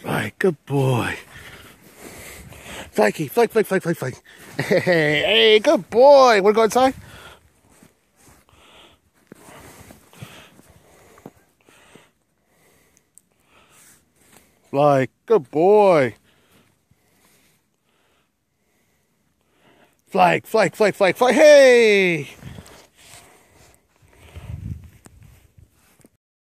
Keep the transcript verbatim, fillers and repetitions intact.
Right, good boy. Flykey, Flike, Flike, Flike, Flike, Flike. Hey, hey, good boy. Wanna go inside? Flike, good boy. Flike, Flike, Flike, Flike, Flike. Hey!